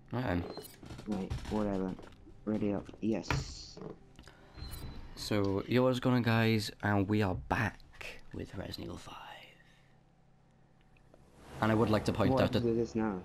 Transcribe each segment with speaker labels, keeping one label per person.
Speaker 1: Right.
Speaker 2: Right, whatever. Ready up. Yes.
Speaker 1: So, yo, what's going on, guys? And we are back with Resident Evil 5. And I would like to point
Speaker 2: What
Speaker 1: out that.
Speaker 2: episode is this now?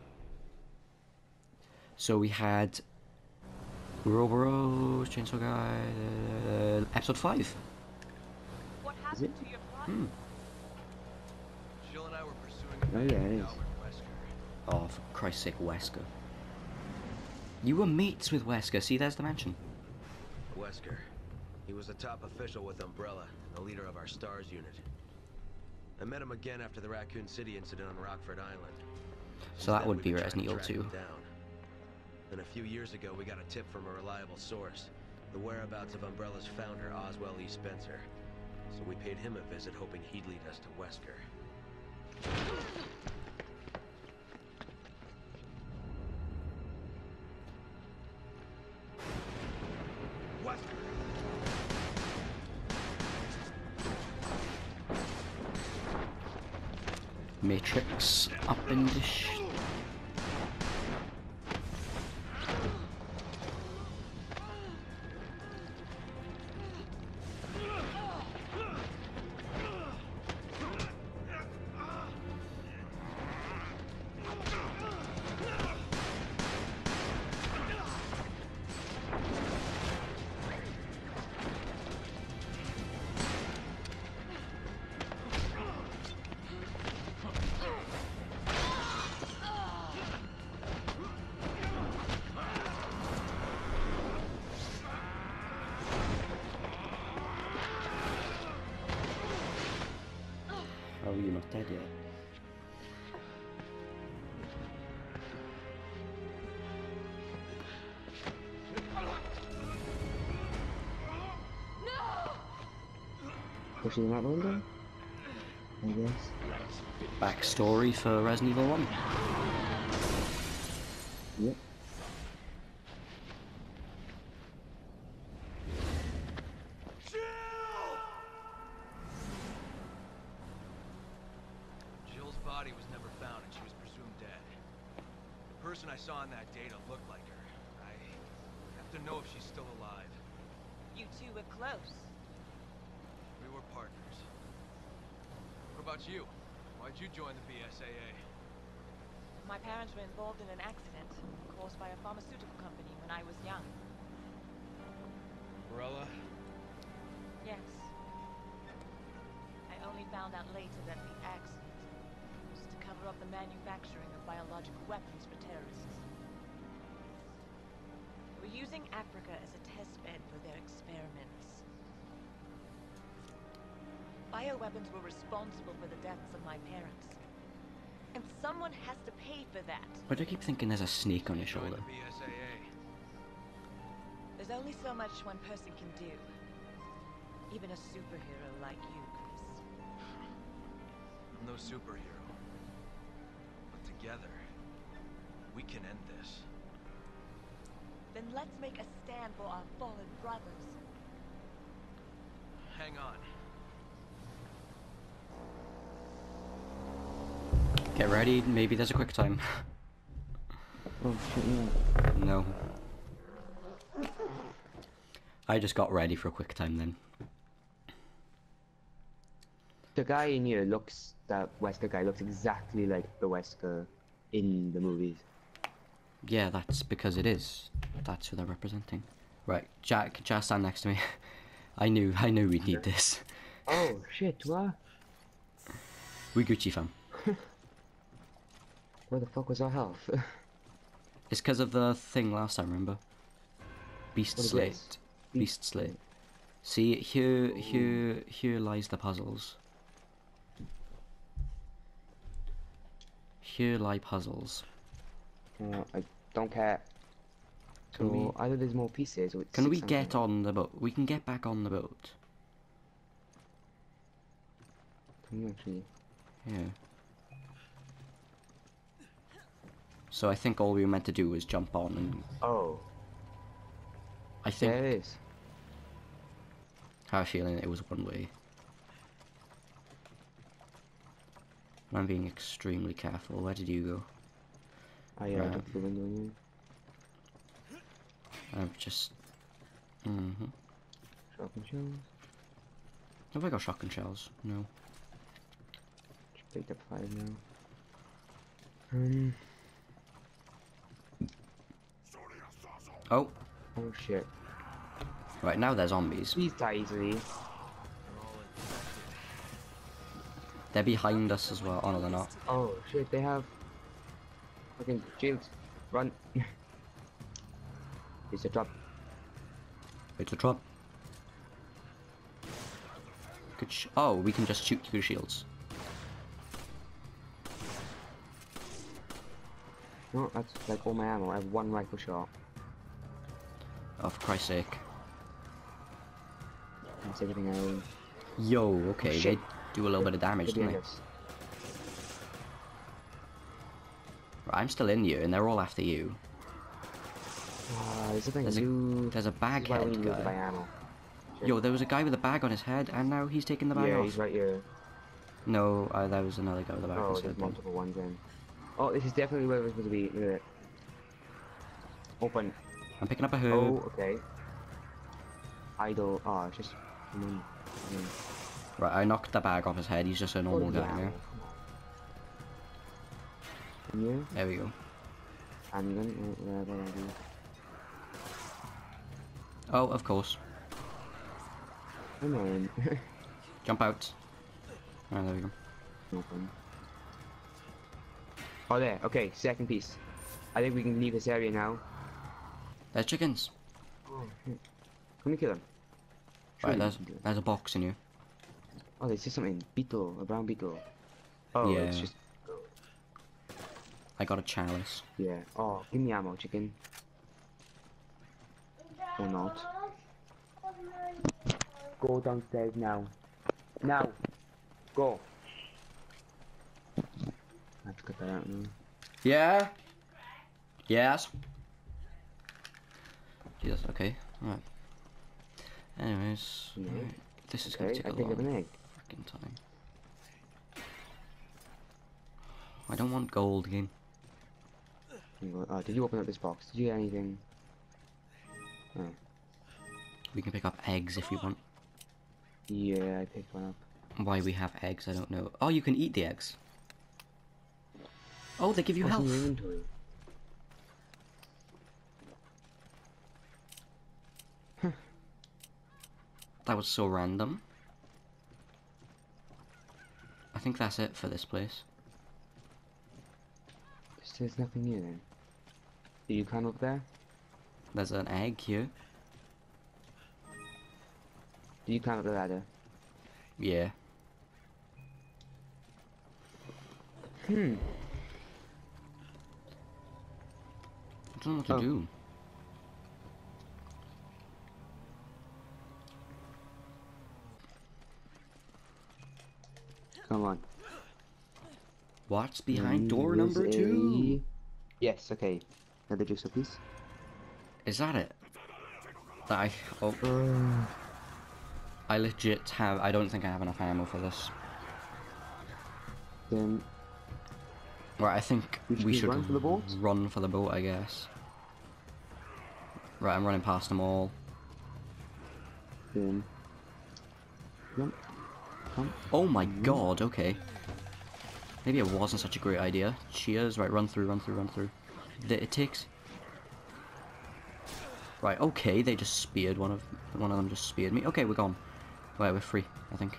Speaker 1: So, we had Ouroboros, Chainsaw Guy, episode 5.
Speaker 3: What
Speaker 2: Is it?
Speaker 3: happened to your brother?
Speaker 4: Jill and I were pursuing
Speaker 2: Oh,
Speaker 4: a
Speaker 2: yeah,
Speaker 4: man
Speaker 2: it
Speaker 4: named
Speaker 2: is.
Speaker 4: Albert Wesker.
Speaker 1: Oh, for Christ's sake, Wesker. You were mates with Wesker. See, there's the mention.
Speaker 4: Wesker. He was a top official with Umbrella, and the leader of our STARS unit. I met him again after the Raccoon City incident on Rockford Island.
Speaker 1: So
Speaker 4: Since
Speaker 1: that
Speaker 4: then,
Speaker 1: would
Speaker 4: we've
Speaker 1: be
Speaker 4: been trying to
Speaker 1: Resident Evil
Speaker 4: track
Speaker 1: 2.
Speaker 4: him down. Then a few years ago, we got a tip from a reliable source. The whereabouts of Umbrella's founder, Oswell E. Spencer. So we paid him a visit, hoping he'd lead us to Wesker. Wesker!
Speaker 1: Matrix up in the Oh, you're not dead yet.
Speaker 2: Pushing that window? I guess.
Speaker 1: Backstory for Resident Evil 1.
Speaker 2: Yep.
Speaker 4: Jill's body was never found and she was presumed dead. The person I saw in that data looked like her. I have to know if she's still alive.
Speaker 3: You two were close.
Speaker 4: We were partners. What about you? Why'd you join the BSAA?
Speaker 3: My parents were involved in an accident caused by a pharmaceutical company when I was young.
Speaker 4: Umbrella?
Speaker 3: Yes. I only found out later that the accident was to cover up the manufacturing of biological weapons for terrorists. They were using Africa as a test bed for their experiments. Bioweapons were responsible for the deaths of my parents. And someone has to pay for that.
Speaker 1: Why do I keep thinking there's a snake on your
Speaker 4: Joined
Speaker 1: shoulder?
Speaker 4: the BSAA.
Speaker 3: There's only so much one person can do. Even a superhero like you, Chris.
Speaker 4: I'm no superhero. But together, we can end this.
Speaker 3: Then let's make a stand for our fallen brothers.
Speaker 4: Hang on.
Speaker 1: Get ready, maybe there's a quick time.
Speaker 2: Oh shit, yeah.
Speaker 1: No. I just got ready for a quick time then.
Speaker 2: The guy in here looks, that Wesker guy looks exactly like the Wesker in the movies.
Speaker 1: Yeah, that's because it is. That's who they're representing. Right, Jack, just stand next to me. I knew we'd need this.
Speaker 2: Oh shit, what?
Speaker 1: We Gucci fam.
Speaker 2: Where the fuck was our health?
Speaker 1: It's because of the thing last time, remember? Beast
Speaker 2: What is
Speaker 1: Slate.
Speaker 2: this?
Speaker 1: Beast Slate. See, here lies the puzzles. Here lie puzzles.
Speaker 2: I don't care.
Speaker 1: Can we-
Speaker 2: So either there's more pieces or it's
Speaker 1: Can we
Speaker 2: 600.
Speaker 1: get on the boat? We can get back on the boat.
Speaker 2: Can we actually?
Speaker 1: Yeah. So I think all we were meant to do was jump on and
Speaker 2: Oh,
Speaker 1: I think
Speaker 2: there it is.
Speaker 1: I have a feeling it was one way. I'm being extremely careful. Where did you go?
Speaker 2: I
Speaker 1: Right.
Speaker 2: jumped through the window.
Speaker 1: I've just...
Speaker 2: Shotgun shells.
Speaker 1: Have I got shotgun shells? No.
Speaker 2: Just picked up 5 now.
Speaker 1: Oh,
Speaker 2: Oh shit.
Speaker 1: right, now they're zombies.
Speaker 2: These die easily.
Speaker 1: They're behind us as well. Oh no, they're not.
Speaker 2: Oh shit, they have fucking shields. Run. It's a trap.
Speaker 1: It's a trap. Oh, we can just shoot through shields.
Speaker 2: No, that's like all my ammo. I have 1 rifle shot.
Speaker 1: Oh, for Christ's sake.
Speaker 2: That's everything I own.
Speaker 1: Yo, okay,
Speaker 2: shit.
Speaker 1: they do a little bit of damage,
Speaker 2: They're
Speaker 1: don't they?
Speaker 2: behind us.
Speaker 1: Right, I'm still in you, and they're all after you.
Speaker 2: There's a thing.
Speaker 1: There's a bag
Speaker 2: Why we
Speaker 1: head
Speaker 2: need to buy
Speaker 1: guy.
Speaker 2: ammo.
Speaker 1: Yo, there was a guy with a bag on his head, and now he's taking the bag
Speaker 2: Yeah,
Speaker 1: off.
Speaker 2: he's right here.
Speaker 1: No, there was another guy with a bag on
Speaker 2: Oh,
Speaker 1: his
Speaker 2: there's
Speaker 1: head. Then.
Speaker 2: multiple ones then. Oh, this is definitely where we're supposed to be. Look at it. Open.
Speaker 1: I'm picking up a herb.
Speaker 2: Oh, okay. Idle. Oh, it's just.
Speaker 1: Right, I knocked the bag off his head. He's just a normal guy now.
Speaker 2: Come here.
Speaker 1: There we go.
Speaker 2: Handgun. Whatever I do.
Speaker 1: Oh, of course.
Speaker 2: Come on.
Speaker 1: Jump out. Alright, there we go.
Speaker 2: Open. Oh, there. Okay, second piece. I think we can leave this area now.
Speaker 1: There's chickens.
Speaker 2: Oh, shit. Can we kill them?
Speaker 1: Right,
Speaker 2: Surely we can kill them.
Speaker 1: there's a box in here.
Speaker 2: Oh, there's just something. Beetle. A brown beetle. Oh, it's
Speaker 1: Yeah.
Speaker 2: just.
Speaker 1: I got a chalice.
Speaker 2: Yeah. Oh, give me ammo, chicken. Or not. Go downstairs now. Now! Go! I have to cut that out now.
Speaker 1: Yeah? Yes? Jesus, okay. Alright. Anyways,
Speaker 2: Yeah.
Speaker 1: right. This is gonna
Speaker 2: Okay,
Speaker 1: take
Speaker 2: I
Speaker 1: a
Speaker 2: picked up an
Speaker 1: long
Speaker 2: egg.
Speaker 1: freaking time. I don't want gold again.
Speaker 2: Did you open up this box? Did you get anything? Oh.
Speaker 1: We can pick up eggs if you want.
Speaker 2: Yeah, I picked one up.
Speaker 1: Why we have eggs, I don't know. Oh, you can eat the eggs. Oh, they give you
Speaker 2: What's in
Speaker 1: health.
Speaker 2: your inventory?
Speaker 1: That was so random. I think that's it for this place.
Speaker 2: There's nothing here then. Did you climb up there?
Speaker 1: There's an egg here.
Speaker 2: Did you climb up the ladder?
Speaker 1: Yeah.
Speaker 2: Hmm.
Speaker 1: I don't know what to
Speaker 2: Oh.
Speaker 1: do.
Speaker 2: Come on.
Speaker 1: What's behind door
Speaker 2: There's
Speaker 1: number 2?
Speaker 2: Yes, okay. Another jigsaw piece.
Speaker 1: Is that it? Oh, I legit have. I don't think I have enough ammo for this.
Speaker 2: Then
Speaker 1: Right, I think
Speaker 2: We
Speaker 1: we
Speaker 2: should
Speaker 1: should
Speaker 2: run for the boat?
Speaker 1: run for the boat, I guess. Right, I'm running past them all.
Speaker 2: Jump. Come.
Speaker 1: Oh my god, okay. Maybe it wasn't such a great idea. Cheers. Right, run through, run through, run through. It takes... Right, okay, they just speared one of them just speared me. Okay, we're gone. Right, we're free, I think.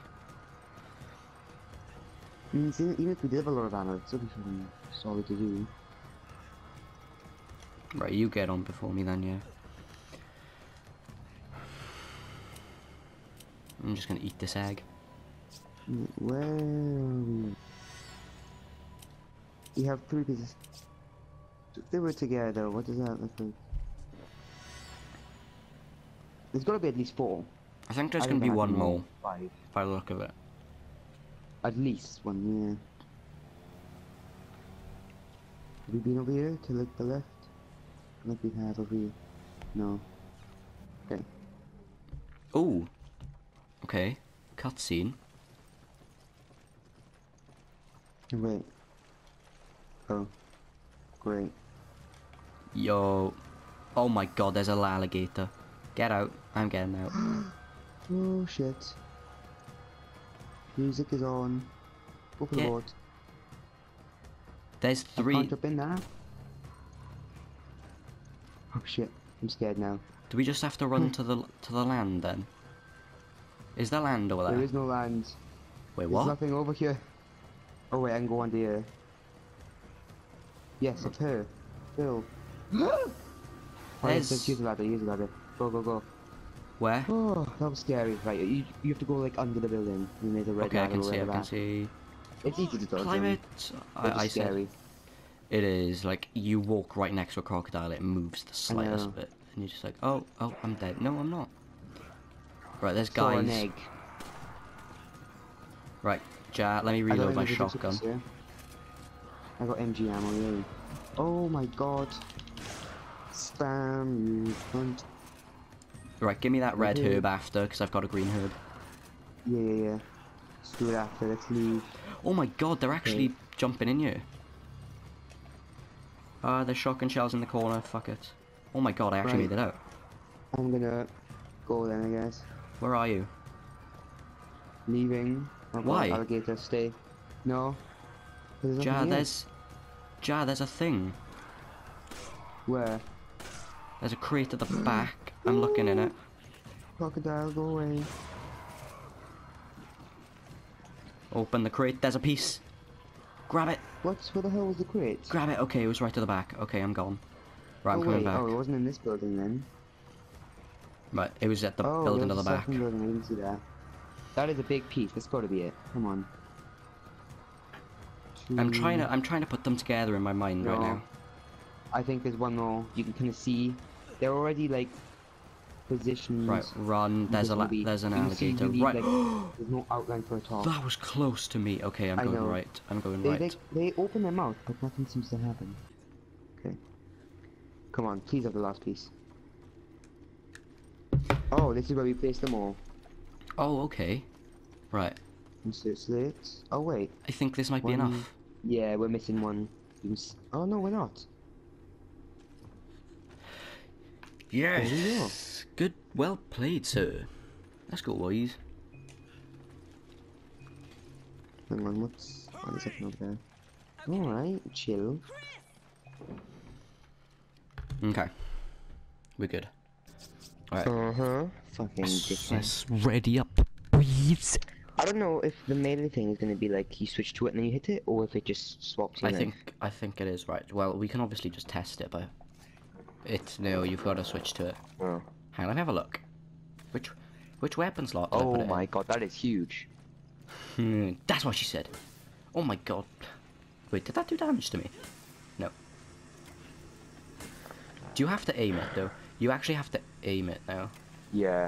Speaker 2: See, even if we did have a lot of ammo, it's still be something solid to do.
Speaker 1: Right, you get on before me then, yeah. I'm just gonna eat this egg.
Speaker 2: Where are we? We have 3 pieces. If they were together, what does that look like? There's gotta be at least 4.
Speaker 1: I think there's
Speaker 2: I
Speaker 1: gonna be
Speaker 2: think I
Speaker 1: one
Speaker 2: have
Speaker 1: more,
Speaker 2: 5.
Speaker 1: by the look of it.
Speaker 2: At least 1, yeah. Have we been over here to like the left? Like we have over here. No. Okay.
Speaker 1: Oh! Okay. Cutscene.
Speaker 2: Wait. Oh. Great.
Speaker 1: Yo. Oh my god, there's a alligator. Get out. I'm getting out.
Speaker 2: Oh shit. Music is on. Open the
Speaker 1: Yeah.
Speaker 2: boat.
Speaker 1: There's
Speaker 2: I
Speaker 1: 3.
Speaker 2: can't jump in now. Oh shit. I'm scared now.
Speaker 1: Do we just have to run to the land then? Is there land over there?
Speaker 2: There is no land.
Speaker 1: Wait,
Speaker 2: There's
Speaker 1: what?
Speaker 2: nothing over here. Oh wait, I can go on the yes, it's her. Phil. Oh,
Speaker 1: There's-
Speaker 2: use a ladder, use a ladder. Go, go, go.
Speaker 1: Where?
Speaker 2: Oh, that was scary. Right, you have to go like under the building. And there's a red
Speaker 1: Okay, I
Speaker 2: ladder
Speaker 1: can see, I
Speaker 2: over
Speaker 1: can
Speaker 2: that.
Speaker 1: see.
Speaker 2: It's easy to dodge.
Speaker 1: Climb
Speaker 2: them.
Speaker 1: it.
Speaker 2: They're
Speaker 1: I
Speaker 2: just
Speaker 1: said
Speaker 2: scary.
Speaker 1: it is like you walk right next to a crocodile, it moves the slightest
Speaker 2: know.
Speaker 1: bit, and you're just like, oh, I'm dead. No, I'm not. Right, there's
Speaker 2: Saw an
Speaker 1: guys.
Speaker 2: egg.
Speaker 1: Right, let me
Speaker 2: I don't
Speaker 1: reload
Speaker 2: think
Speaker 1: my
Speaker 2: we can do
Speaker 1: shotgun.
Speaker 2: this, yeah. I got MG ammo, yeah. Oh my god. Spam, you cunt.
Speaker 1: Right, give me that red
Speaker 2: Okay.
Speaker 1: herb after, because I've got a green herb.
Speaker 2: Yeah, yeah, yeah. Let's do it after, let's leave.
Speaker 1: Oh my god, they're actually
Speaker 2: Okay.
Speaker 1: jumping in here. There's shotgun shells in the corner, fuck it. Oh my god, I actually
Speaker 2: Right.
Speaker 1: made it out.
Speaker 2: I'm gonna go then, I guess.
Speaker 1: Where are you?
Speaker 2: Leaving. Oh god,
Speaker 1: Why?
Speaker 2: Alligator, stay. No. There's nothing here.
Speaker 1: There's a thing.
Speaker 2: Where?
Speaker 1: There's a crate at the back. I'm looking in it.
Speaker 2: Crocodile, go away.
Speaker 1: Open the crate, there's a piece. Grab it,
Speaker 2: Where the hell was the crate?
Speaker 1: grab it. Okay, it was right to the back. Okay, I'm gone. Right, I'm
Speaker 2: oh
Speaker 1: coming
Speaker 2: wait,
Speaker 1: back.
Speaker 2: oh, it wasn't in this building then.
Speaker 1: Right, it was at the
Speaker 2: Oh,
Speaker 1: building to
Speaker 2: there's
Speaker 1: the
Speaker 2: a
Speaker 1: back.
Speaker 2: second building, I didn't see that. That is a big piece, that's gotta be it. Come on.
Speaker 1: I'm trying to put them together in my mind right
Speaker 2: No.
Speaker 1: now.
Speaker 2: I think there's one more. You can kind of see. They're already like positioned.
Speaker 1: Right, run. There's an
Speaker 2: You can see
Speaker 1: alligator.
Speaker 2: really,
Speaker 1: Right.
Speaker 2: like, there's no outline for a top.
Speaker 1: That was close to me. Okay, I'm
Speaker 2: I
Speaker 1: going
Speaker 2: know.
Speaker 1: right. I'm going
Speaker 2: They,
Speaker 1: right.
Speaker 2: they open their mouth, but nothing seems to happen. Okay. Come on, please have the last piece. Oh, this is where we place them all.
Speaker 1: Oh, okay. Right.
Speaker 2: Insert slits. Oh wait.
Speaker 1: I think this might be
Speaker 2: One-
Speaker 1: enough.
Speaker 2: Yeah, we're missing one. Oh no, we're not. There we go.
Speaker 1: Good. Well played, sir. Let's go, boys.
Speaker 2: Hang on, what is happening over there? Alright, chill.
Speaker 1: Okay. We're good. Alright.
Speaker 2: Uh-huh. Fucking dickhead.
Speaker 1: Let's ready up, boys.
Speaker 2: I don't know if the melee thing is gonna be like you switch to it and then you hit it, or if it just swaps you.
Speaker 1: I think it is right. Well, we can obviously just test it, but no, you've got to switch to it.
Speaker 2: Oh,
Speaker 1: Hang on, let me have a look. Which weapon slot did I put
Speaker 2: oh
Speaker 1: it
Speaker 2: my god, that is huge.
Speaker 1: in? That's what she said. Oh my god. Wait, did that do damage to me? No. Do you have to aim it though? You actually have to aim it now.
Speaker 2: Yeah.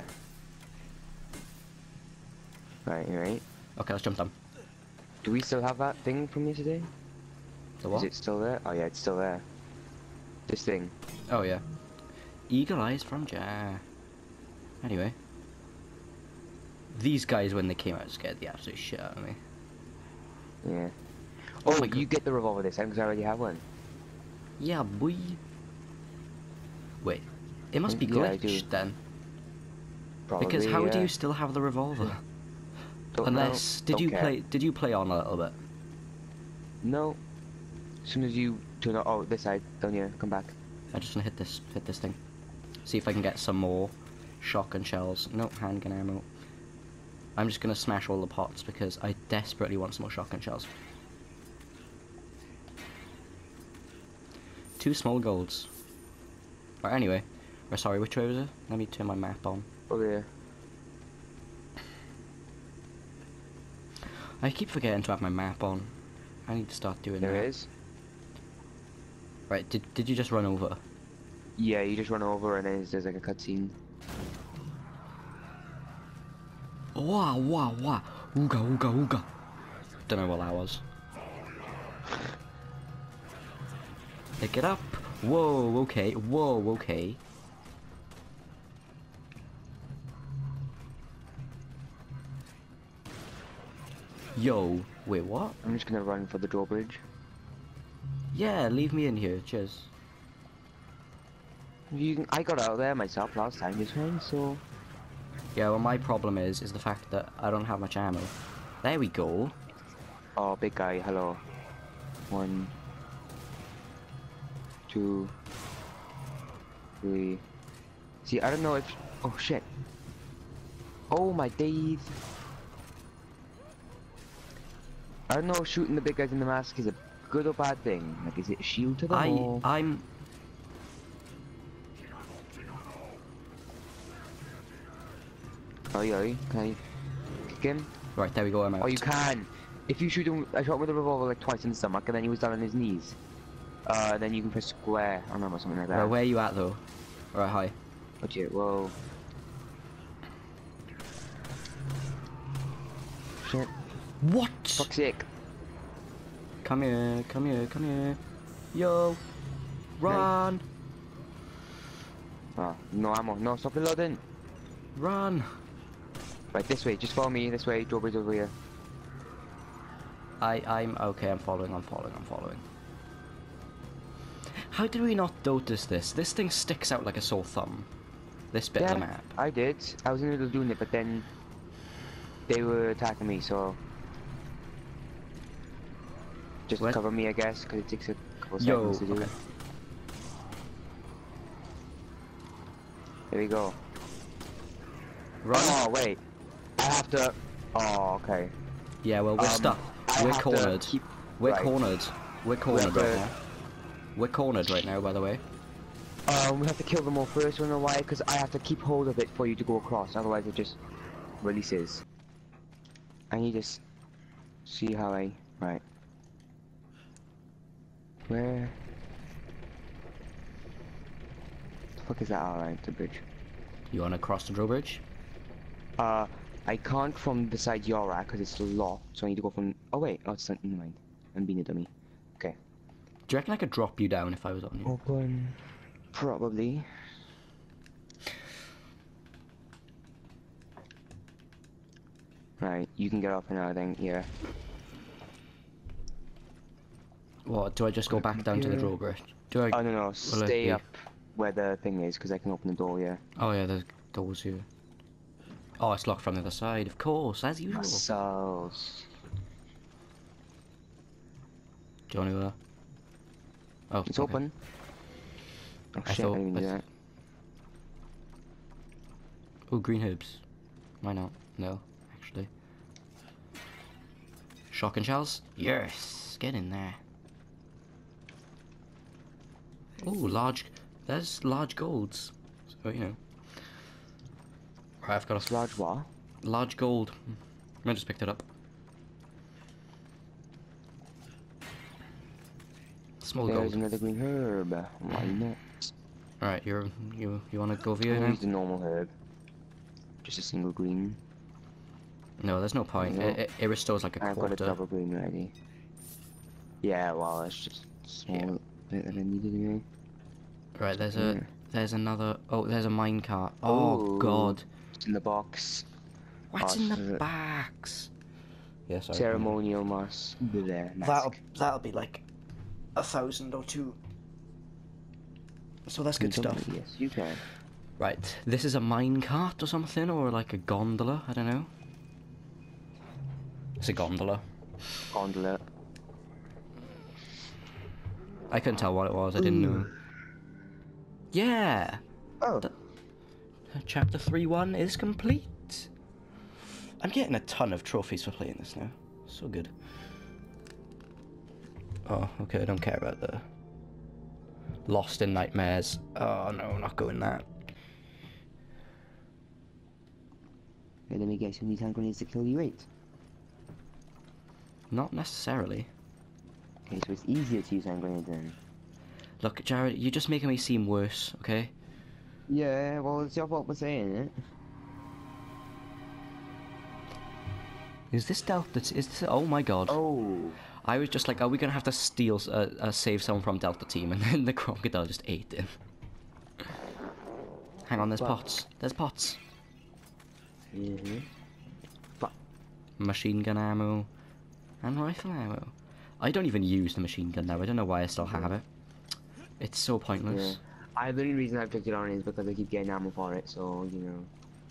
Speaker 2: Right.
Speaker 1: Okay, let's jump down.
Speaker 2: Do we still have that thing from yesterday?
Speaker 1: The what?
Speaker 2: Is it still there? Oh yeah, it's still there. This thing.
Speaker 1: Oh yeah. Eagle eyes from Jar. Anyway. These guys when they came out scared the absolute shit out of me.
Speaker 2: Yeah.
Speaker 1: Oh
Speaker 2: Oh,
Speaker 1: my god.
Speaker 2: you get the revolver this time because I already have one.
Speaker 1: Yeah, boy. Wait. It must be
Speaker 2: Yeah, I do.
Speaker 1: glitched then.
Speaker 2: Probably.
Speaker 1: Because how do
Speaker 2: yeah.
Speaker 1: you still have the revolver?
Speaker 2: Don't
Speaker 1: Unless
Speaker 2: know. Don't care.
Speaker 1: did you play on a little bit?
Speaker 2: No. As soon as you turn out, oh, this side, down here, come back.
Speaker 1: I just wanna hit this thing. See if I can get some more shotgun shells. No, handgun ammo. I'm just gonna smash all the pots because I desperately want some more shotgun shells. 2 small golds. Right, anyway. Or sorry, which way was it? Let me turn my map on.
Speaker 2: Over here.
Speaker 1: I keep forgetting to have my map on. I need to start doing
Speaker 2: There
Speaker 1: that.
Speaker 2: it is.
Speaker 1: Right, did you just run over?
Speaker 2: Yeah, you just run over and then there's like a cutscene.
Speaker 1: Wah wah wah. Ooga ooga ooga. Don't know what that was. Pick it up. Whoa, okay. Whoa, okay. Yo, wait, what?
Speaker 2: I'm just gonna run for the drawbridge.
Speaker 1: Yeah, leave me in here. Cheers.
Speaker 2: I got out of there myself last time this time, so...
Speaker 1: Yeah, well, my problem is the fact that I don't have much ammo. There we go.
Speaker 2: Oh, big guy, hello. 1, 2, 3. See, I don't know if... Oh, shit. Oh, my days. I don't know if shooting the big guys in the mask is a good or bad thing. Like, is it a shield to them or...
Speaker 1: I'm...
Speaker 2: Oi, oi, can I kick him?
Speaker 1: Right, there we go, I'm out.
Speaker 2: Oh, you can! If you shoot him, I shot him with a revolver like twice in the stomach and then he was down on his knees. Then you can press square on him or something like that.
Speaker 1: Well, where are you at, though? Alright, hi.
Speaker 2: Watch it, whoa. Shit.
Speaker 1: What?
Speaker 2: Fuck's sake.
Speaker 1: Come here, come here, come here. Yo! Run!
Speaker 2: Oh, no ammo. No, stop reloading.
Speaker 1: Run!
Speaker 2: Right, this way. Just follow me. This way. Drawbridge over here.
Speaker 1: I'm okay, I'm following. How did we not notice this? This thing sticks out like a sore thumb. This bit of the map.
Speaker 2: I did. I was in the middle of doing it, but then they were attacking me, so just
Speaker 1: What?
Speaker 2: cover me, I guess, because it takes a couple
Speaker 1: Yo,
Speaker 2: seconds to do.
Speaker 1: okay.
Speaker 2: There we go.
Speaker 1: Run!
Speaker 2: Oh wait, I have to. Oh, okay.
Speaker 1: Yeah, well, we're stuck. We're cornered. We're
Speaker 2: right.
Speaker 1: cornered. We're cornered
Speaker 2: We're-
Speaker 1: right now. We're cornered right now, by the way.
Speaker 2: We have to kill them all first. I don't know why, because I have to keep hold of it for you to go across. Otherwise, it just releases. I need to see how I. Right. Where? The fuck is that? Alright, the bridge.
Speaker 1: You wanna cross the drawbridge?
Speaker 2: I can't from beside your rack because it's locked, so I need to go from. Oh wait, oh it's not. Never mind. I'm being a dummy. Okay.
Speaker 1: Do you reckon I could drop you down if I was on you?
Speaker 2: Open. Probably. Right, you can get up now then, yeah.
Speaker 1: What, do I just go back down to the drawbridge? Do I...
Speaker 2: Oh no,
Speaker 1: Will it
Speaker 2: stay
Speaker 1: be-
Speaker 2: up where the thing is, because I can open the door, yeah.
Speaker 1: Oh yeah, there's doors here. Oh, it's locked from the other side, of course, as usual.
Speaker 2: Muscles.
Speaker 1: Do you want to, Oh,
Speaker 2: It's
Speaker 1: okay.
Speaker 2: open. Oh
Speaker 1: I
Speaker 2: shit, I
Speaker 1: thought-
Speaker 2: didn't even do
Speaker 1: I
Speaker 2: that.
Speaker 1: Oh, green herbs. Why not? No, actually. Shotgun shells? Yes! Get in there. Oh, large... There's large golds. So, you know. Right, I've got a
Speaker 2: Large what?
Speaker 1: large gold. I just picked it up. Small
Speaker 2: There's
Speaker 1: gold.
Speaker 2: another green herb. Why not?
Speaker 1: Alright, you wanna go over here
Speaker 2: I'll
Speaker 1: now?
Speaker 2: use the normal herb. Just a single green.
Speaker 1: No, there's no point.
Speaker 2: No.
Speaker 1: It restores like a
Speaker 2: I've got a
Speaker 1: quarter.
Speaker 2: double green ready. Yeah, well, it's just a small bit that I needed anyway.
Speaker 1: Right,
Speaker 2: Yeah.
Speaker 1: there's another. Oh, there's a minecart. Oh
Speaker 2: Ooh.
Speaker 1: God,
Speaker 2: It's in the box.
Speaker 1: what's
Speaker 2: Oh,
Speaker 1: in
Speaker 2: so
Speaker 1: the
Speaker 2: the-
Speaker 1: box? Yeah, sorry.
Speaker 2: Ceremonial mask. There.
Speaker 1: That'll be like 1,000 or 2. So that's good stuff.
Speaker 2: Yes, you can.
Speaker 1: Right, this is a minecart or something, or like a gondola. I don't know. It's a gondola.
Speaker 2: Gondola.
Speaker 1: I couldn't tell what it was. I didn't know. Yeah.
Speaker 2: Oh.
Speaker 1: Chapter 3-1 is complete. I'm getting a ton of trophies for playing this now. So good. Oh, okay, I don't care about the Lost in Nightmares. Oh no, not going that.
Speaker 2: Okay, let me guess, how many hand grenades to kill you 8?
Speaker 1: Not necessarily.
Speaker 2: Okay, so it's easier to use hand grenades then.
Speaker 1: Look, Jared, you're just making me seem worse, okay?
Speaker 2: Yeah, well, it's your fault for saying it.
Speaker 1: Is this Delta? Is this? Oh my God!
Speaker 2: Oh.
Speaker 1: I was just like, are we gonna have to steal, save someone from Delta Team? And then the crocodile just ate him. Hang on, there's
Speaker 2: Fuck.
Speaker 1: pots. There's pots.
Speaker 2: Mm-hmm. Fuck.
Speaker 1: Machine gun ammo and rifle ammo. I don't even use the machine gun now. I don't know why I still have it. It's so pointless.
Speaker 2: The only reason I picked it on is because I keep getting ammo for it, so, you know.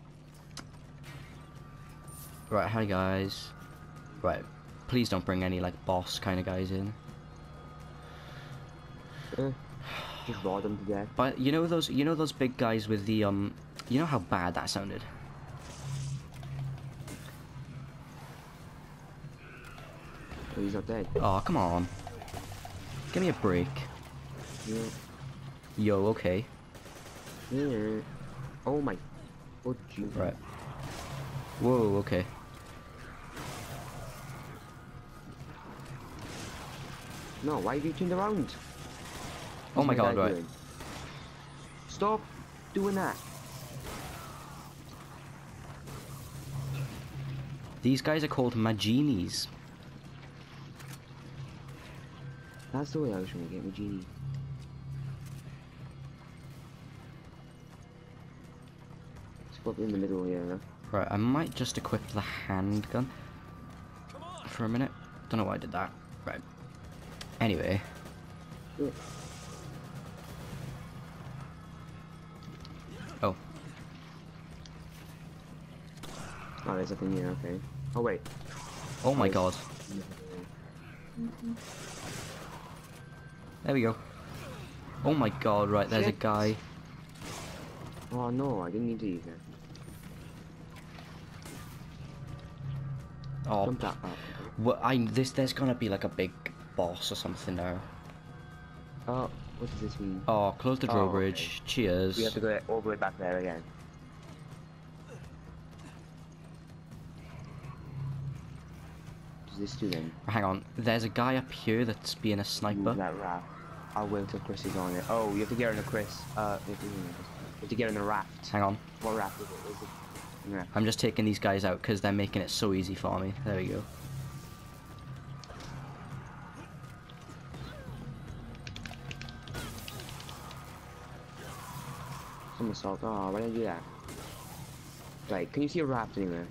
Speaker 1: Right, hi guys. Right, please don't bring any like boss kind of guys in.
Speaker 2: Just raw them to death.
Speaker 1: But you know those big guys with the you know how bad that sounded?
Speaker 2: Oh, he's not dead.
Speaker 1: Oh, come on. Give me a break.
Speaker 2: Yeah.
Speaker 1: Yo, okay.
Speaker 2: Yeah. Oh my. Oh, gee.
Speaker 1: Right. Whoa, okay.
Speaker 2: No, why have you turned around?
Speaker 1: Oh my
Speaker 2: What's
Speaker 1: god,
Speaker 2: guy
Speaker 1: right.
Speaker 2: doing? Stop doing that.
Speaker 1: These guys are called Maginis.
Speaker 2: That's the way I was trying to get my genie. Spot in the middle here, no?
Speaker 1: Right, I might just equip the handgun for a minute. Don't know why I did that. Right. Anyway.
Speaker 2: Yeah.
Speaker 1: Oh.
Speaker 2: Oh, there's nothing here, okay. Oh, wait.
Speaker 1: Oh my
Speaker 2: Nice.
Speaker 1: god. There we go. Oh my god, right, there's a
Speaker 2: Shit.
Speaker 1: guy.
Speaker 2: Oh no, I didn't need to use that.
Speaker 1: Oh,
Speaker 2: Jump that up.
Speaker 1: well, there's gonna be like a big boss or something now.
Speaker 2: Oh, what does this mean?
Speaker 1: Oh, close the
Speaker 2: Oh,
Speaker 1: drawbridge. Cheers.
Speaker 2: We have to go all the way back there again. What does this do then?
Speaker 1: Hang on, there's a guy up here that's being a
Speaker 2: Move
Speaker 1: sniper.
Speaker 2: that raft. I'll wait till Chris is on it. Oh, you have to get on the Chris. You have to get on the raft.
Speaker 1: Hang on,
Speaker 2: What raft is it? Is it? Yeah.
Speaker 1: I'm just taking these guys out because they're making it so easy for me. There we go.
Speaker 2: Somersault. Oh, why did I do that? Right, can you see a raft anywhere?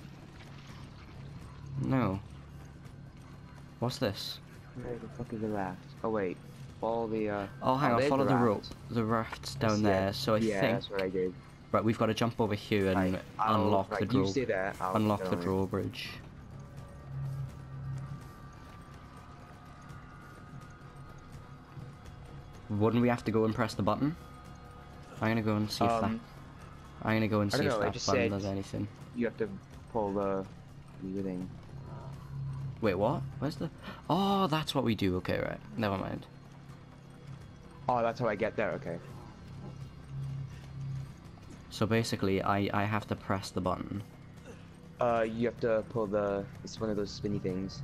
Speaker 1: No. What's this?
Speaker 2: Where the fuck is the raft? Oh wait, all the
Speaker 1: Oh, hang on,
Speaker 2: there's
Speaker 1: follow the
Speaker 2: raft.
Speaker 1: rope. The raft's down
Speaker 2: Yeah,
Speaker 1: there, so I
Speaker 2: yeah,
Speaker 1: think...
Speaker 2: that's what I did.
Speaker 1: Right, we've got to jump over here and
Speaker 2: Right, I'll-
Speaker 1: unlock
Speaker 2: right,
Speaker 1: the
Speaker 2: you
Speaker 1: draw.
Speaker 2: stay there. I'll
Speaker 1: Unlock
Speaker 2: get
Speaker 1: the
Speaker 2: on it.
Speaker 1: drawbridge. Wouldn't we have to go and press the button? I'm gonna go and see if that. I'm gonna go and
Speaker 2: I
Speaker 1: see
Speaker 2: don't
Speaker 1: if
Speaker 2: know, it
Speaker 1: that
Speaker 2: just
Speaker 1: button
Speaker 2: said-
Speaker 1: does anything.
Speaker 2: You have to pull the thing.
Speaker 1: Wait, what? Where's the? Oh, that's what we do. Okay, right. Never mind.
Speaker 2: Oh, that's how I get there. Okay.
Speaker 1: So basically, I have to press the button.
Speaker 2: You have to pull the. It's one of those spinny things.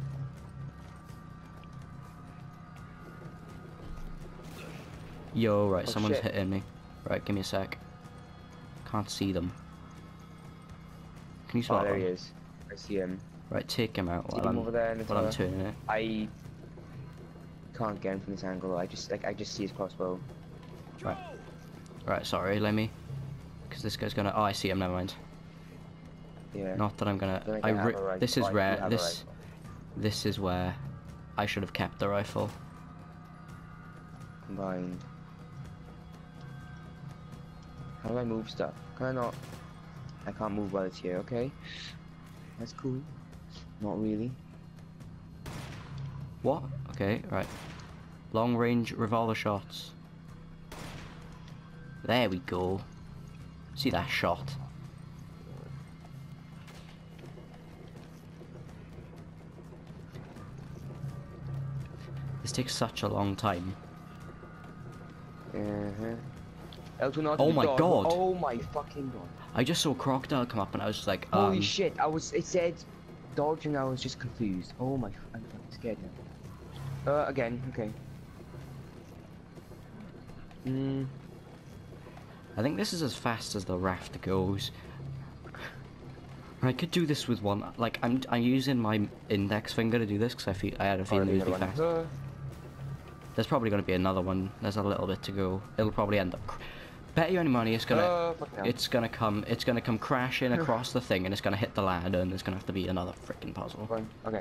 Speaker 1: Yo, right,
Speaker 2: Oh,
Speaker 1: someone's
Speaker 2: shit.
Speaker 1: hitting me. Right, give me a sec. Can't see them. Can you
Speaker 2: Oh,
Speaker 1: spot
Speaker 2: there
Speaker 1: them?
Speaker 2: he is. I see him.
Speaker 1: Right, take him out
Speaker 2: Take
Speaker 1: while
Speaker 2: him
Speaker 1: I'm
Speaker 2: over there in the
Speaker 1: while I'm
Speaker 2: tower.
Speaker 1: turning it.
Speaker 2: I can't get him from this angle. I just see his crossbow.
Speaker 1: Right. Right, sorry, let me. Because this guy's gonna. Oh, I see him. Never mind.
Speaker 2: Yeah.
Speaker 1: Not that I'm gonna.
Speaker 2: Don't think I have a rifle.
Speaker 1: This is
Speaker 2: Oh, I do
Speaker 1: rare.
Speaker 2: have a
Speaker 1: This.
Speaker 2: rifle.
Speaker 1: This is where I should have kept the rifle.
Speaker 2: Combined. How do I move stuff? Can I not? I can't move while it's here. Okay. That's cool. Not really.
Speaker 1: What? Okay, right. Long range revolver shots. There we go. See that shot? This takes such a long time.
Speaker 2: Elton,
Speaker 1: Oh my god.
Speaker 2: Oh my fucking god.
Speaker 1: I just saw Crocodile come up and I was just like,
Speaker 2: Holy shit! It said dodge and I was just confused. Oh my! I'm fucking scared now. Again. Okay.
Speaker 1: I think this is as fast as the raft goes. I could do this with one. Like I'm using my index finger to do this because I had a feeling it would be fast. There's probably going to be another one. There's a little bit to go. It'll probably end up. Bet you any money it's gonna. It's gonna come crashing across the thing and it's gonna hit the ladder and there's gonna have to be another freaking puzzle.
Speaker 2: Okay.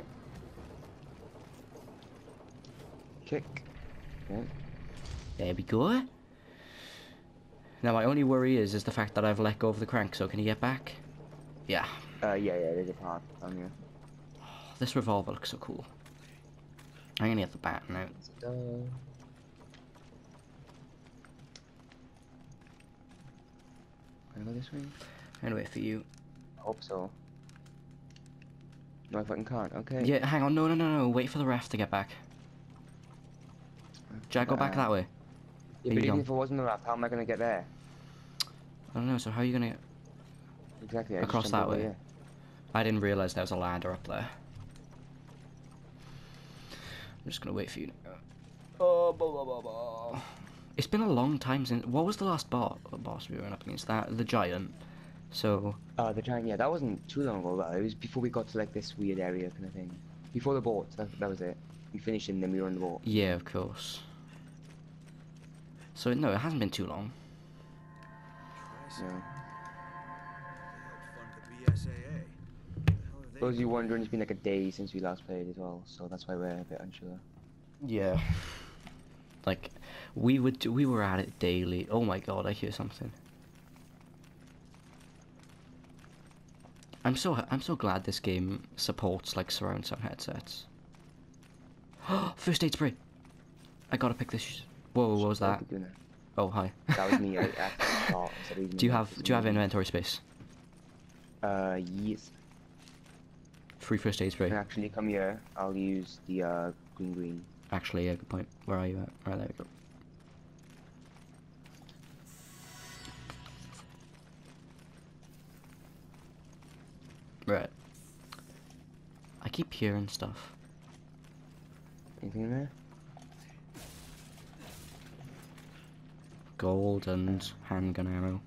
Speaker 2: Kick. Okay.
Speaker 1: There we go. Now my only worry is the fact that I've let go of the crank, so can you get back? Yeah.
Speaker 2: Yeah, there's a path down here.
Speaker 1: This revolver looks so cool. I'm gonna get the bat now.
Speaker 2: Can I go this way?
Speaker 1: Anyway, for you.
Speaker 2: I hope so. No, I fucking can't. Okay.
Speaker 1: Yeah, hang on. No. Wait for the ref to get back. Jack, go back that way.
Speaker 2: Yeah, but even if it wasn't the raft, how am I gonna get there?
Speaker 1: I don't know, so how are you gonna get
Speaker 2: Exactly.
Speaker 1: across that way? I didn't realise there was a ladder up there. I'm just gonna wait for you. Oh, It's been a long time since. What was the last boss we went up against? The giant. So.
Speaker 2: The giant. Yeah, that wasn't too long ago. It was before we got to like this weird area kind of thing. Before the boat. That was it. We finished and then we were on the boat.
Speaker 1: Yeah, of course. So no, it hasn't been too long.
Speaker 2: No.
Speaker 4: They helped fund the BSAA.
Speaker 2: Those of you wondering, it's been like a day since we last played as well, so that's why we're a bit unsure.
Speaker 1: Yeah. Like, we were at it daily. Oh my god, I hear something. I'm so glad this game supports like surround sound headsets. First aid spray. I gotta pick this. Whoa, what was that? Oh, hi.
Speaker 2: That was me. I actually thought.
Speaker 1: Do you have inventory space?
Speaker 2: Yes.
Speaker 1: Free first aid spray.
Speaker 2: And actually, come here. I'll use the green.
Speaker 1: Actually, yeah, good point. Where are you at? Right, there we go. Right. I keep hearing stuff.
Speaker 2: Anything in there?
Speaker 1: Gold and handgun ammo.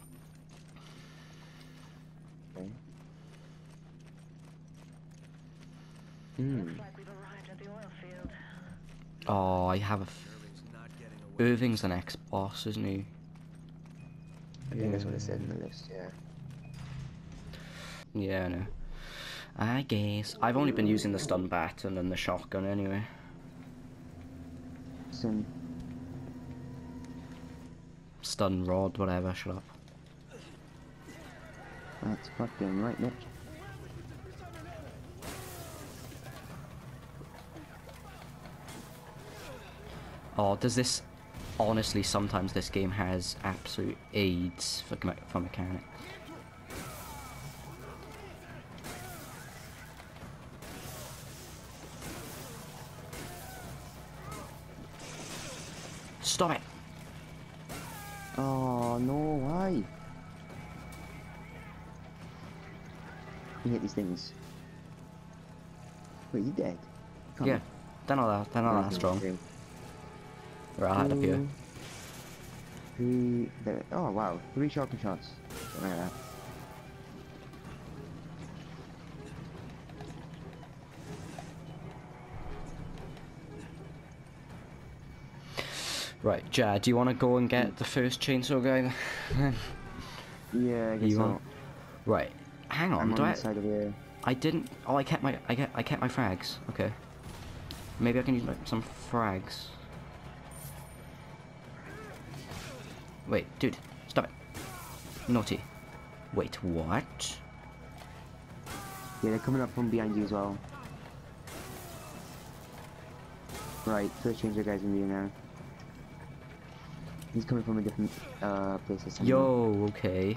Speaker 2: Okay.
Speaker 1: Oh, I have a. Irving's the next boss, isn't he?
Speaker 2: I think that's what it said in the list. Yeah.
Speaker 1: Yeah, I know. I guess I've only been using the stun bat and then the shotgun anyway. Stun rod, whatever. Shut up.
Speaker 2: That's fucking right, Nick.
Speaker 1: Oh, does this... Honestly, sometimes this game has absolute AIDS for mechanics. Stop it!
Speaker 2: Oh no, why? You hit these things. Wait, you dead?
Speaker 1: Yeah, they're not that strong. Right, I'll hide up here.
Speaker 2: Oh wow, 3 shotgun shots. Something like that.
Speaker 1: Right, Jad, do you want to go and get the first chainsaw guy?
Speaker 2: Yeah, I guess so.
Speaker 1: Right, hang on.
Speaker 2: I'm on the side of here.
Speaker 1: I didn't. Oh, I kept my frags. Okay. Maybe I can use some frags. Wait, dude, stop it. Naughty. Wait, what?
Speaker 2: Yeah, they're coming up from behind you as well. Right, first changer guy's in here now. He's coming from a different place this time.
Speaker 1: Yo, okay.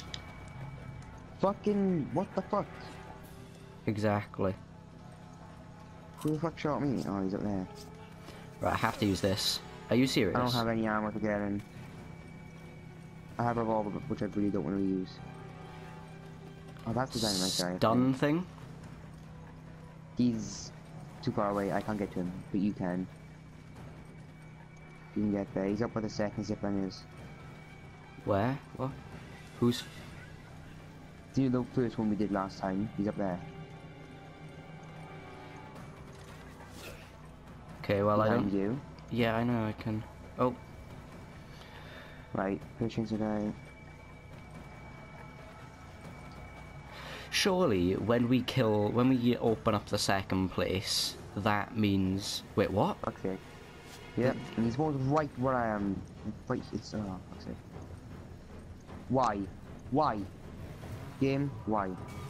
Speaker 2: Fucking what the fuck?
Speaker 1: Exactly.
Speaker 2: Who the fuck shot me? Oh, he's up there.
Speaker 1: Right, I have to use this. Are you serious?
Speaker 2: I don't have any ammo to get in. I have a revolver, which I really don't want to use. Oh, that's the dynamite guy.
Speaker 1: Stun thing?
Speaker 2: He's too far away. I can't get to him, but you can. You can get there. He's up where the second zipline is.
Speaker 1: Where? What? Who's?
Speaker 2: Do you know the first one we did last time? He's up there.
Speaker 1: Okay, well I don't.
Speaker 2: You.
Speaker 1: Yeah, I know. I can. Oh.
Speaker 2: Right, pushing today.
Speaker 1: Surely, when we open up the second place, that means. Wait, what?
Speaker 2: Okay. Yep, and he's one right where I am. Right, it's fuck's sake. Why? Why? Game, why?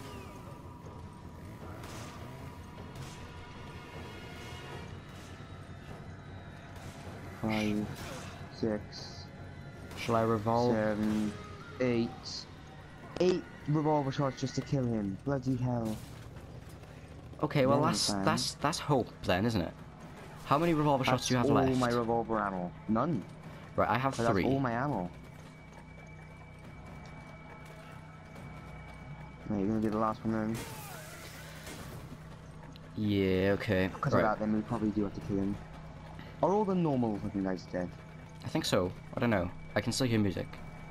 Speaker 2: Five, 6,
Speaker 1: Shall I revolve?
Speaker 2: 7, 8. 8 revolver shots just to kill him. Bloody hell.
Speaker 1: Okay, well
Speaker 2: Then
Speaker 1: that's hope then, isn't it? How many revolver shots do you have left?
Speaker 2: All my revolver ammo. None.
Speaker 1: Right, I have
Speaker 2: But
Speaker 1: 3.
Speaker 2: That's all my ammo. Right, you're gonna do the last one then.
Speaker 1: Yeah, okay.
Speaker 2: Because
Speaker 1: Right.
Speaker 2: of that, then we probably do have to kill him. Are all the normal looking guys dead?
Speaker 1: I think so. I don't know. I can still hear music.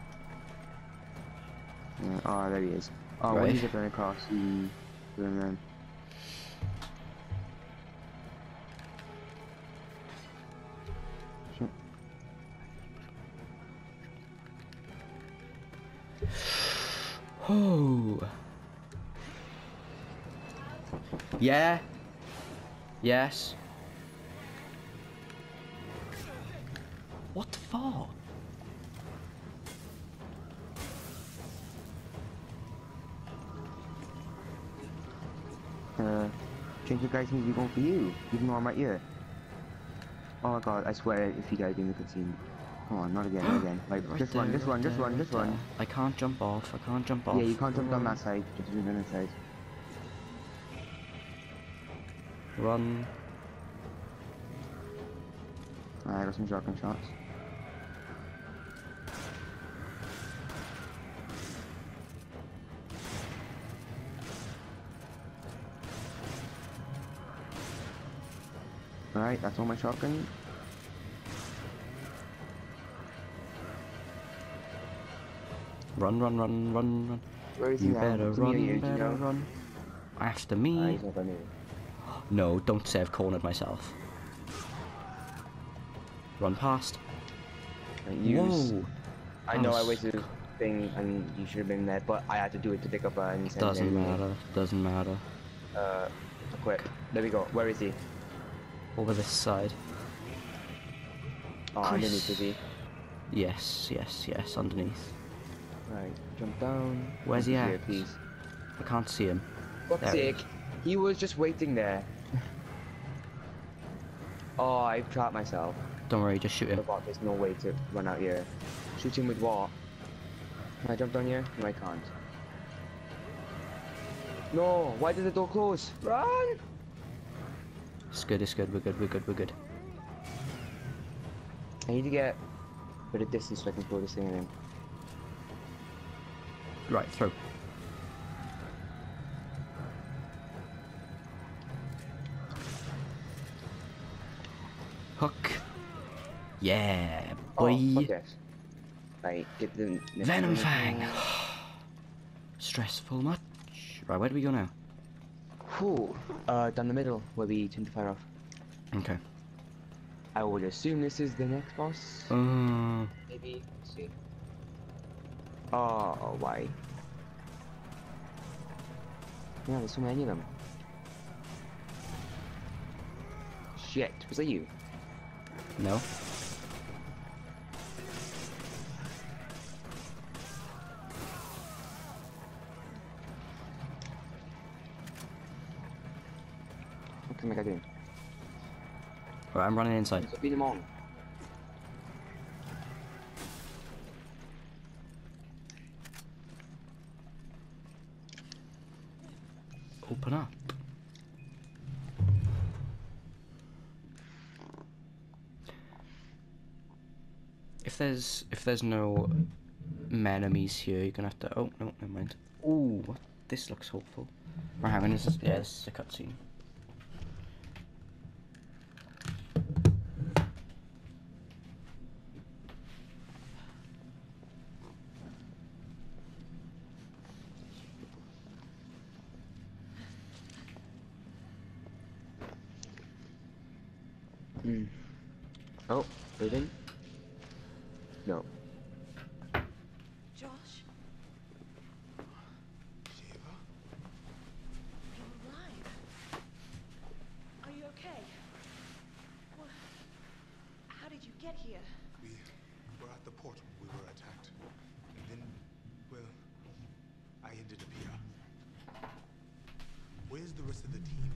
Speaker 2: Yeah, oh, there he is. Oh,
Speaker 1: Right.
Speaker 2: when he's going across, he... Then.
Speaker 1: Oh. Yeah. Yes. What for?
Speaker 2: Change the guys seems to be going for you, even though I'm right here. Oh my god, I swear if you died in the cutscene. Come on, not again, not again. Like,
Speaker 1: Right
Speaker 2: just
Speaker 1: there,
Speaker 2: run, just run, just run, just
Speaker 1: there.
Speaker 2: run.
Speaker 1: I can't jump off. I can't jump off.
Speaker 2: Yeah, you can't jump down that side, just jump down that side.
Speaker 1: Run.
Speaker 2: Alright, I got some shotgun shots. Alright, that's all my shotgun.
Speaker 1: Run, run, run, run, run.
Speaker 2: Where is he
Speaker 1: You
Speaker 2: now?
Speaker 1: better
Speaker 2: Is he near
Speaker 1: run,
Speaker 2: you? Do you
Speaker 1: better
Speaker 2: know?
Speaker 1: run. After
Speaker 2: Ah,
Speaker 1: me.
Speaker 2: he's not by me.
Speaker 1: No, don't say I've cornered myself. Run past.
Speaker 2: Right, use.
Speaker 1: Whoa.
Speaker 2: I
Speaker 1: That
Speaker 2: know I
Speaker 1: was-
Speaker 2: wasted a thing and you should have been there, but I had to do it to pick up an incendiary.
Speaker 1: Doesn't matter. Doesn't matter.
Speaker 2: Equip. There we go. Where is he?
Speaker 1: Over this side.
Speaker 2: Oh,
Speaker 1: Chris.
Speaker 2: underneath is he?
Speaker 1: Yes, yes, yes. Underneath.
Speaker 2: Right, jump down.
Speaker 1: Where's he
Speaker 2: Here,
Speaker 1: at?
Speaker 2: please.
Speaker 1: I can't see him.
Speaker 2: Fuck's
Speaker 1: There he
Speaker 2: sake. He was just waiting there. Oh, I've trapped myself.
Speaker 1: Don't worry. Just shoot him.
Speaker 2: But there's no way to run out here. Shoot him with what? Can I jump down here? No, I can't. No, why did the door close? Run!
Speaker 1: It's good. It's good. We're good. We're good. We're good.
Speaker 2: I need to get a bit of distance so I can throw this thing at him.
Speaker 1: Right. Throw. Hook. Yeah, boy.
Speaker 2: Oh, fuck yes. Right, get the...
Speaker 1: Venom Fang. Stressful much. Right, where do we go now?
Speaker 2: Whew. Down the middle, where we turned the fire off.
Speaker 1: Okay.
Speaker 2: I would assume this is the next boss. Maybe. Let's see. Oh, why? Yeah, there's so many of them. Shit, was that you?
Speaker 1: No.
Speaker 2: What can I do?
Speaker 1: Right, I'm running inside.
Speaker 2: So beat them on.
Speaker 1: Open up. If there's no enemies here, you're gonna have to. Oh no, never mind. Ooh, what? This looks hopeful. Right, hang on. This is a cutscene.
Speaker 2: Oh, breathing? No.
Speaker 3: Josh?
Speaker 5: Shiva?
Speaker 3: You're alive. Are you okay? What? How did you get here?
Speaker 5: We were at the port when we were attacked. And then rest of the team.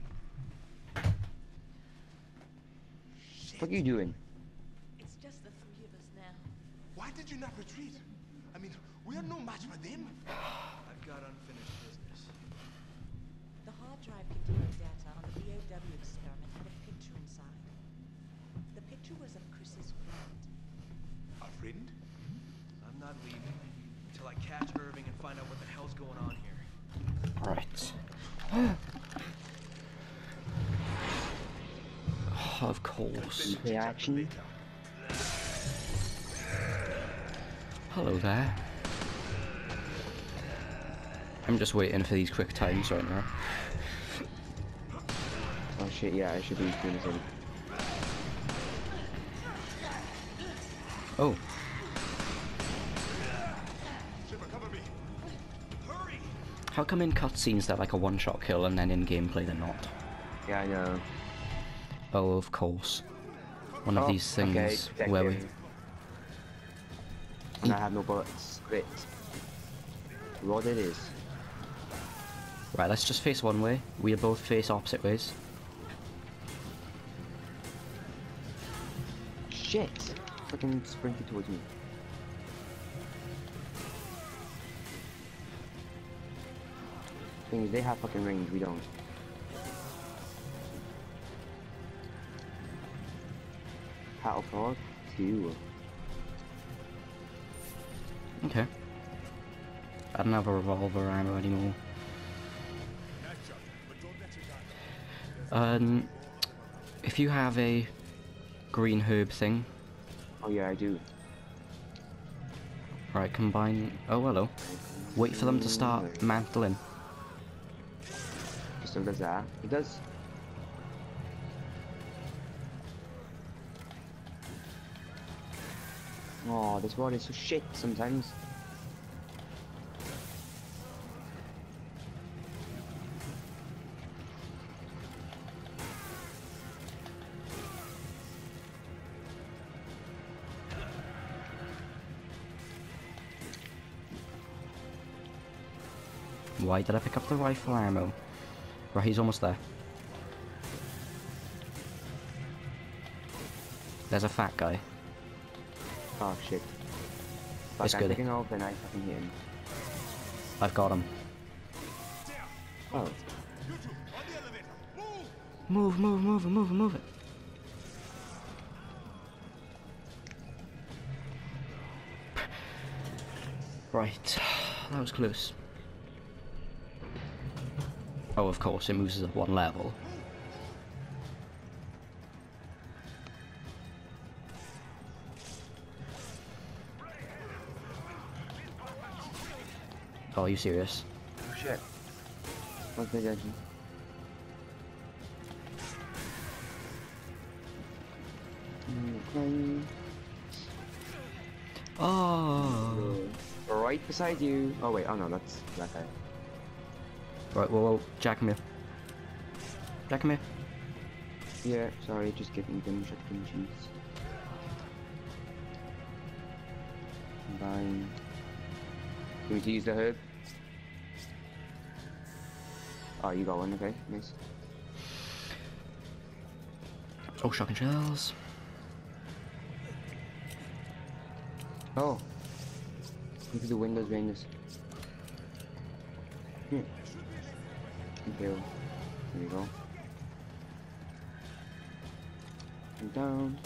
Speaker 2: What are you doing?
Speaker 3: It's just the three of us now.
Speaker 5: Why did you not retreat? I mean, we are no match for them.
Speaker 4: I've got unfinished business.
Speaker 3: The hard drive containing data on the BOW experiment had a picture inside. The picture was of Chris's friend.
Speaker 5: A friend?
Speaker 4: I'm not leaving until I catch Irving and find out what the hell's going on here.
Speaker 1: Right. Of course.
Speaker 2: The action.
Speaker 1: Hello there. I'm just waiting for these quick times right now.
Speaker 2: Oh shit, yeah, I should be doing the same.
Speaker 1: Oh. How come in cutscenes they're like a one-shot kill and then in gameplay they're not?
Speaker 2: Yeah, I know.
Speaker 1: Oh, of course. One of these things
Speaker 2: okay,
Speaker 1: where we...
Speaker 2: And I have no bullets. Great. What it is.
Speaker 1: Right, let's just face one way. We'll both face opposite ways.
Speaker 2: Shit! Fucking sprinted towards me. Thing is, they have fucking range, we don't. Cattle prod, 2.
Speaker 1: Okay. I don't have a revolver ammo anymore. If you have a green herb thing.
Speaker 2: Oh yeah, I do.
Speaker 1: Right, combine... Oh, hello. Wait for them to start mantling.
Speaker 2: Pistol does that. It does. Oh, this water is so shit sometimes.
Speaker 1: Why did I pick up the rifle ammo? Right, he's almost there. There's a fat guy.
Speaker 2: Oh shit.
Speaker 1: It's
Speaker 2: I'm
Speaker 1: good.
Speaker 2: picking off and I fucking hit him.
Speaker 1: I've got him.
Speaker 2: Oh.
Speaker 1: Move, move, move it, move it, move it. Right, that was close. Oh, of course, it moves us up one level. Oh, are you serious?
Speaker 2: Oh shit. What's the judgment?
Speaker 1: Oh.
Speaker 2: Right beside you. Oh wait, oh no, that's that guy.
Speaker 1: Right, whoa, Jack, come here. Jack, come here.
Speaker 2: Yeah, sorry, just getting them shotgun cheese. Combine. You want me to use the herb? Oh, you got one, okay, nice.
Speaker 1: Oh, shotgun shells.
Speaker 2: Oh. Look at the windows behind us. Here. Okay, there we go. And down.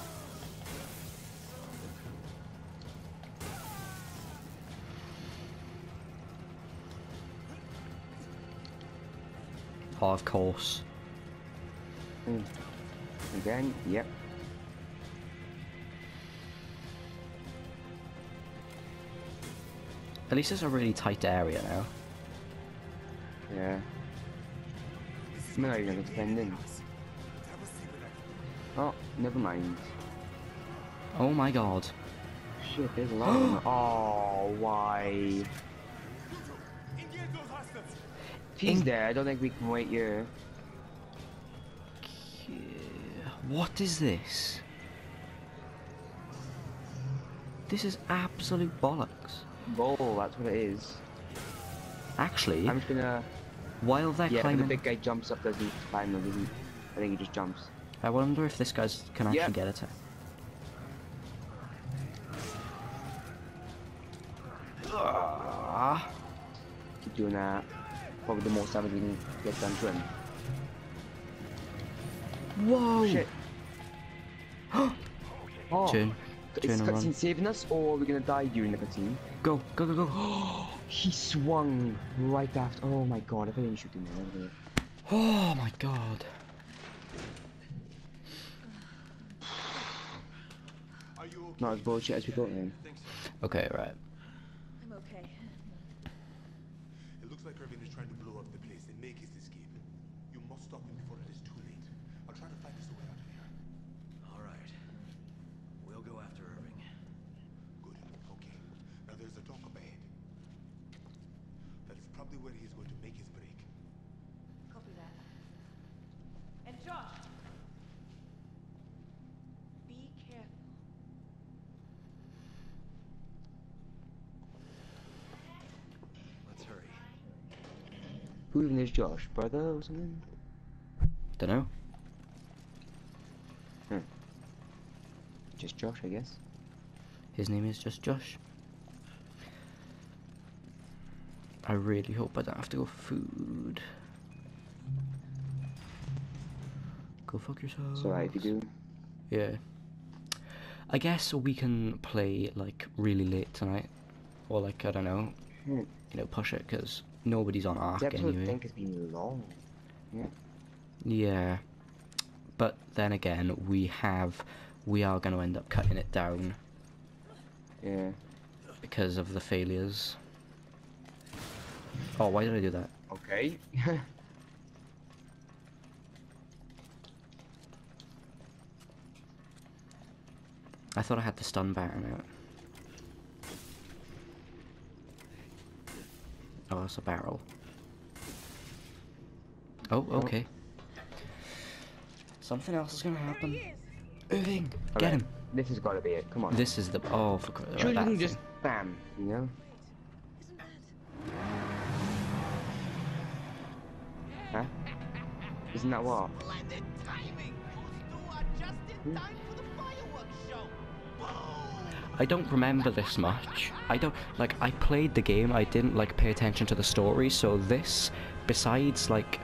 Speaker 1: Oh, of course.
Speaker 2: Again, yep.
Speaker 1: At least it's a really tight area now.
Speaker 2: Yeah. I'm not even defending. Oh, never mind.
Speaker 1: Oh my god.
Speaker 2: Shit, there's a lot of them. Oh, why? If he's there, I don't think we can wait here.
Speaker 1: What is this? This is absolute bollocks.
Speaker 2: Goal, that's what it is.
Speaker 1: Actually,
Speaker 2: I'm just gonna
Speaker 1: While they're
Speaker 2: Yeah,
Speaker 1: climbing...
Speaker 2: the big guy jumps up, does he? Climb, doesn't he? I think he just jumps.
Speaker 1: I wonder if this guy's can actually
Speaker 2: Yeah.
Speaker 1: get it.
Speaker 2: Keep doing that. Probably the most damage we can get done to him.
Speaker 1: Whoa!
Speaker 2: Shit. Oh,
Speaker 1: Turn
Speaker 2: is
Speaker 1: and
Speaker 2: cutscene
Speaker 1: run.
Speaker 2: saving us, or are we gonna die during the cutscene?
Speaker 1: Go, go, go, go.
Speaker 2: He swung right after. Oh my god, I think he should do that.
Speaker 1: Oh my god.
Speaker 5: Are you okay?
Speaker 2: Not as bullshit as we thought then.
Speaker 5: Thanks.
Speaker 1: Okay, right.
Speaker 3: I'm okay.
Speaker 5: It looks like Irving is trying to blow up the place and make his escape. You must stop him before it is too late. I'll try to find us a way out of here.
Speaker 4: All right. We'll go after Irving.
Speaker 5: Good. Okay. Now there's a dock up ahead. That is probably where he is going to make his break.
Speaker 3: Copy that. And Josh! Be careful.
Speaker 4: Let's hurry.
Speaker 2: Who even is Josh? Brother or something?
Speaker 1: Dunno.
Speaker 2: Just Josh, I guess.
Speaker 1: His name is just Josh. I really hope I don't have to go for food. Go fuck yourself.
Speaker 2: So if you do.
Speaker 1: Yeah. I guess we can play like really late tonight. Or like, I don't know, you know, push it because nobody's on Ark
Speaker 2: The episode I
Speaker 1: anyway.
Speaker 2: think has been long. Yeah.
Speaker 1: Yeah. But then again, we are going to end up cutting it down
Speaker 2: Yeah.
Speaker 1: because of the failures. Oh, why did I do that?
Speaker 2: Okay.
Speaker 1: I thought I had the stun baton out. Oh, that's a barrel. Oh, okay. Something else is gonna happen. Irving, get him.
Speaker 2: This has got to be it. Come on.
Speaker 1: This is the for
Speaker 2: Sure, you
Speaker 1: that
Speaker 2: can
Speaker 1: thing.
Speaker 2: just bam. You know. Huh? Isn't that what?
Speaker 6: Splendid timing! Those two are just in time for the fireworks show! Boom!
Speaker 1: I don't remember this much. I don't like. I played the game. I didn't like pay attention to the story. So this, besides like,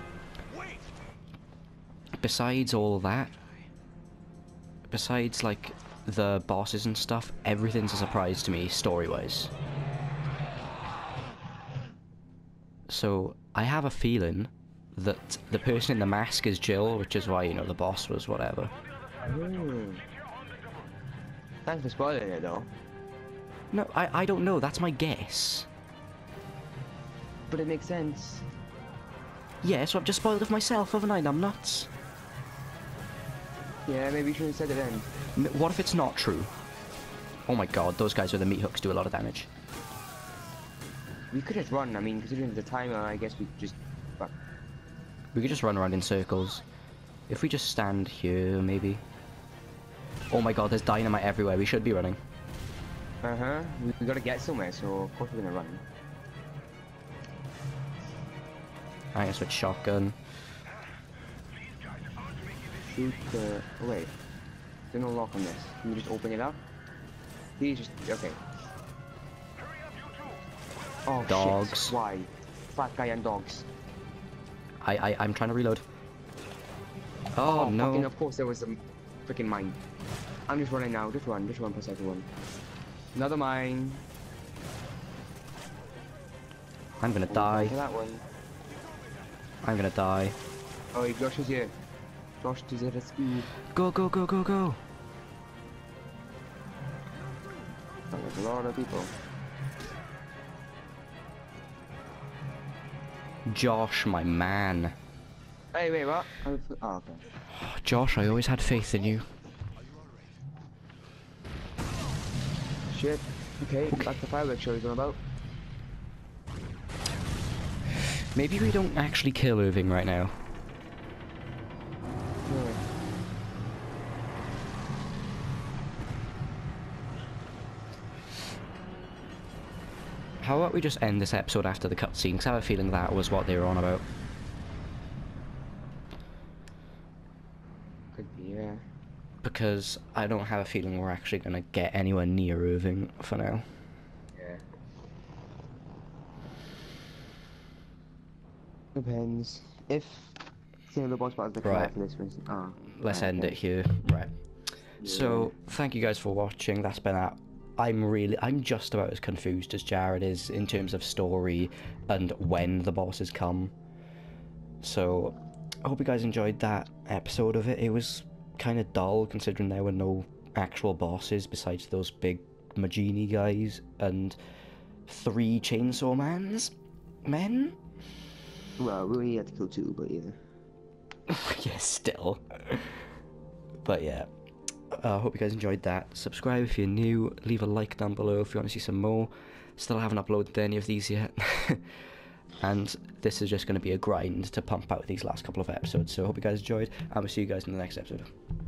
Speaker 1: besides all that, besides like the bosses and stuff, everything's a surprise to me story-wise. So I have a feeling that the person in the mask is Jill, which is why, you know, the boss was whatever.
Speaker 2: Thanks for spoiling it though.
Speaker 1: No, I don't know. That's my guess.
Speaker 2: But it makes sense.
Speaker 1: Yeah, so I've just spoiled it for myself, haven't I? I'm nuts.
Speaker 2: Yeah, maybe you shouldn't have said it then.
Speaker 1: What if it's not true? Oh my god, those guys with the meat hooks do a lot of damage.
Speaker 2: We could just run. I mean, considering the timer, I guess we could just. But
Speaker 1: We could just run around in circles. If we just stand here, maybe. Oh my god, there's dynamite everywhere. We should be running.
Speaker 2: We gotta get somewhere, so of course we're gonna run.
Speaker 1: I guess with shotgun.
Speaker 2: Shoot the. Oh, wait. There's no lock on this. Can you just open it up? Please just. Okay. Oh,
Speaker 1: Dogs.
Speaker 2: shit. Why? Fat guy and dogs.
Speaker 1: I'm trying to reload. Oh,
Speaker 2: Fucking,
Speaker 1: no.
Speaker 2: of course there was some freaking mine. I'm just running now. Just run for second one. Another mine.
Speaker 1: I'm gonna
Speaker 2: Oh,
Speaker 1: die.
Speaker 2: to that one.
Speaker 1: I'm gonna die.
Speaker 2: Oh, Josh is here. Josh to the rescue.
Speaker 1: Go, go, go, go, go.
Speaker 2: Oh, there's a lot of people.
Speaker 1: Josh, my man.
Speaker 2: Hey, wait, what? Oh, okay.
Speaker 1: Josh, I always had faith in you.
Speaker 2: Shit. Okay, that's the fireworks show he's on about.
Speaker 1: Maybe we don't actually kill Irving right now.
Speaker 2: Yeah.
Speaker 1: How about we just end this episode after the cutscene? Because I have a feeling that was what they were on about. because I don't have a feeling we're actually going to get anywhere near Irving for now.
Speaker 2: Yeah. Depends. If the boss battles that come
Speaker 1: Right.
Speaker 2: out for this, for instance. Oh,
Speaker 1: Let's
Speaker 2: right,
Speaker 1: end
Speaker 2: okay.
Speaker 1: it here. Right. So, thank you guys for watching. That's been that. I'm just about as confused as Jared is in terms of story and when the bosses come. So, I hope you guys enjoyed that episode of it. It was kind of dull considering there were no actual bosses besides those big Magini guys and 3 chainsaw men?
Speaker 2: Well, we only had to kill 2, but yeah.
Speaker 1: Yeah, still. But yeah. I hope you guys enjoyed that. Subscribe if you're new, leave a like down below if you want to see some more. Still haven't uploaded any of these yet. And this is just going to be a grind to pump out these last couple of episodes, so I hope you guys enjoyed, and we'll see you guys in the next episode.